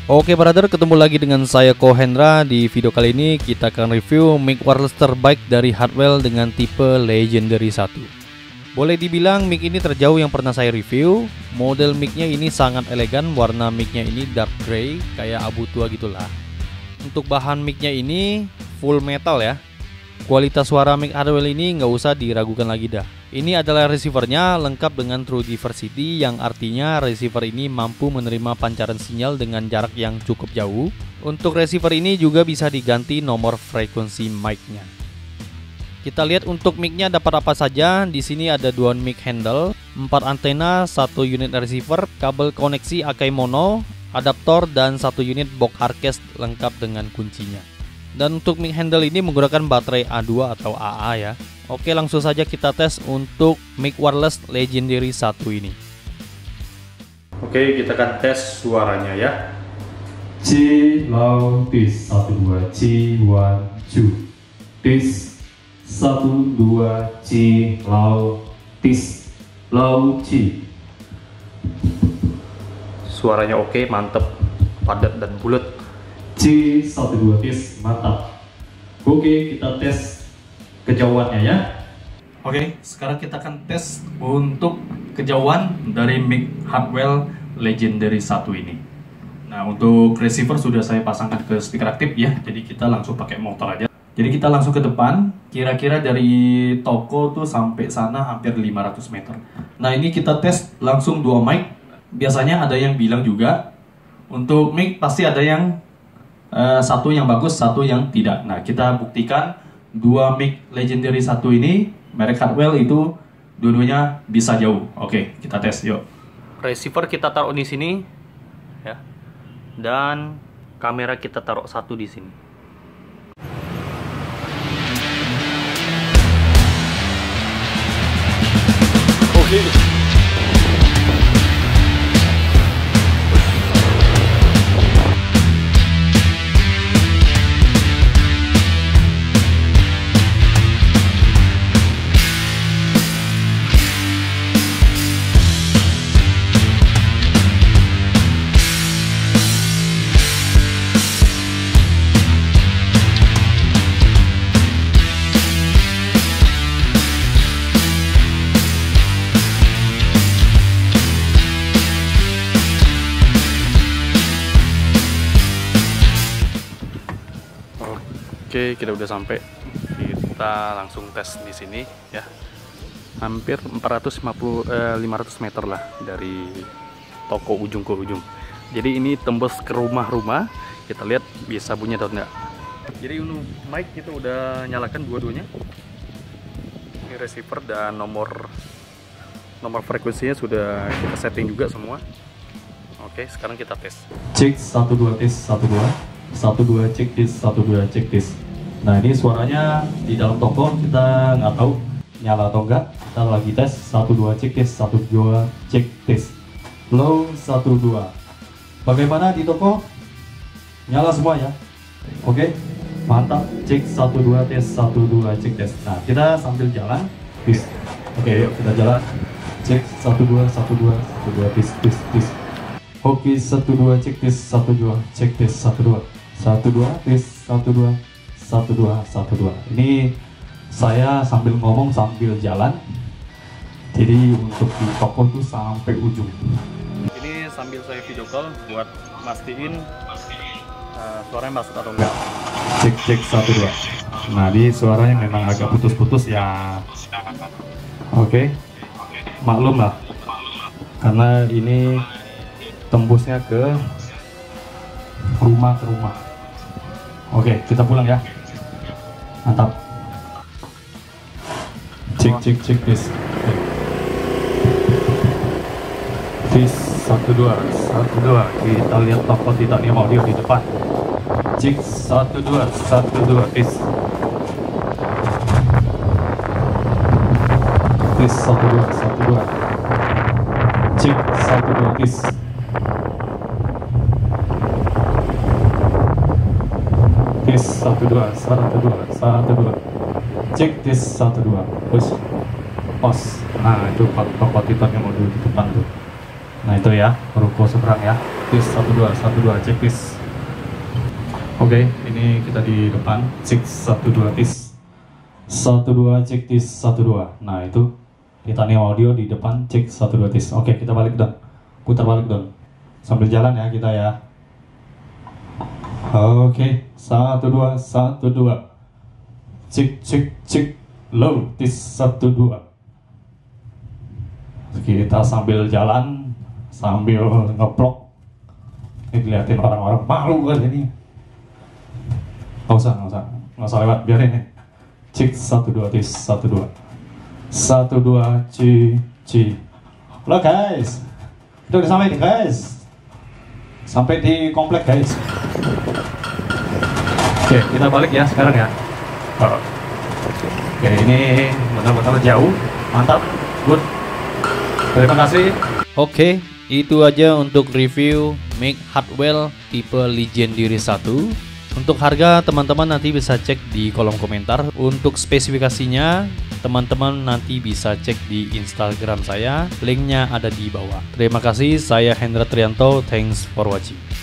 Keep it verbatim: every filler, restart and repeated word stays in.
Oke brother, ketemu lagi dengan saya Ko Hendra. Di video kali ini kita akan review mic wireless terbaik dari Hardwell dengan tipe Legendary satu. Boleh dibilang mic ini terjauh yang pernah saya review. Model micnya ini sangat elegan, warna micnya ini dark grey, kayak abu tua gitulah. Untuk bahan micnya ini full metal ya. Kualitas suara mic Hardwell ini nggak usah diragukan lagi dah. Ini adalah receivernya lengkap dengan True Diversity, yang artinya receiver ini mampu menerima pancaran sinyal dengan jarak yang cukup jauh. Untuk receiver ini juga bisa diganti nomor frekuensi mic-nya. Kita lihat untuk mic-nya dapat apa saja. Di sini ada dua mic handle, empat antena, satu unit receiver, kabel koneksi Akai mono, adaptor, dan satu unit box hardcase lengkap dengan kuncinya. Dan untuk mic handle ini menggunakan baterai A dua atau A A ya. Oke, langsung saja kita tes untuk mic wireless Legendary satu ini. Oke, kita akan tes suaranya ya. C low tis satu dua C one two tis satu dua C low tis low C. Suaranya oke, mantep, padat dan bulat. C satu dua tis mantap. Oke, kita tes kejauhannya ya. Oke, sekarang kita akan tes untuk kejauhan dari mic Hardwell Legendary satu ini. Nah, untuk receiver sudah saya pasangkan ke speaker aktif ya. Jadi kita langsung pakai motor aja. Jadi kita langsung ke depan. Kira-kira dari toko tuh sampai sana hampir lima ratus meter. Nah, ini kita tes langsung dua mic. Biasanya ada yang bilang juga untuk mic pasti ada yang uh, satu yang bagus, satu yang tidak. Nah, kita buktikan dua mic Legendary satu ini merek Hardwell itu dua-duanya bisa jauh. Oke, kita tes yuk. Receiver kita taruh di sini ya. Dan kamera kita taruh satu di sini. Oke. Oke, kita udah sampai. Kita langsung tes di sini ya. Hampir empat ratus lima puluh eh, lima ratus meter lah dari toko ujung ke ujung. Jadi ini tembus ke rumah-rumah. Kita lihat bisa bunyi atau enggak. Jadi untuk mic kita udah nyalakan dua-duanya. Ini receiver dan nomor nomor frekuensinya sudah kita setting juga semua. Oke, sekarang kita tes. Cek satu dua tis satu dua satu dua cek tis satu dua cek tis. Nah, ini suaranya di dalam toko kita nggak tahu nyala atau enggak. Kita lagi tes satu dua cek tis satu dua cek tis. Low satu dua. Bagaimana di toko? Nyala semua ya. Oke, mantap. Cek satu dua tes satu dua cek tes. Nah, kita sambil jalan tis. Oke, yuk kita jalan. Cek satu dua satu dua satu dua tis tis tis. Oke, satu dua cek tis satu dua cek tis satu dua satu dua tis satu dua satu dua satu dua. Ini saya sambil ngomong sambil jalan. Jadi untuk di toko tuh sampai ujung. Ini sambil saya video call buat mastiin uh, suaranya masuk atau enggak. Cek cek satu dua. Nah, di suaranya memang agak putus-putus ya. Oke, maklum lah. Karena ini tembusnya ke rumah ke rumah. Oke, kita pulang ya. Mantap. Cek cek cek tis. Tis satu dua satu dua. Kita lihat toko titanium audio di depan. Cek satu dua satu dua tis. Tis satu dua satu dua. Cek satu dua tis. Tis satu dua satu dua satu dua. Cek tis satu dua. Push. Pos. Nah, itu toko titanium audio di depan tuh. Nah itu ya, ruko seberang ya. Tis satu dua satu dua cek tis. Oke, ini kita di depan cek satu dua tis. satu dua cek tis satu dua. Nah itu Titanium Audio di depan cek satu dua tis. Oke, kita balik Don. Putar balik Don. Sambil jalan ya kita ya. Oke, satu dua satu dua. Cek cek cek. Low tis satu dua. Kita sambil jalan sambil ngeplok. Ini dilihatin orang-orang, malu kan ini. Nggak usah, nggak usah, nggak usah lewat, biarin nih. Cek satu dua tis satu dua satu dua ci ci. Halo guys, itu udah sampai nih guys, sampai di komplek guys. Oke, kita balik ya sekarang ya. Oke, ini benar-benar jauh, mantap, good. Terima kasih. Oke, itu aja untuk review Mic Hartwell tipe Legendary satu. Untuk harga teman-teman nanti bisa cek di kolom komentar. Untuk spesifikasinya teman-teman nanti bisa cek di Instagram saya. Linknya ada di bawah. Terima kasih, saya Hendra Trianto. Thanks for watching.